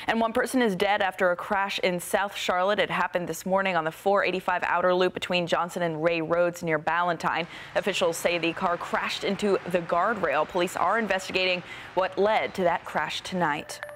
And one person is dead after a crash in South Charlotte. It happened this morning on the 485 outer loop between Johnson and Ray Roads near Ballantyne. Officials say the car crashed into the guardrail. Police are investigating what led to that crash tonight.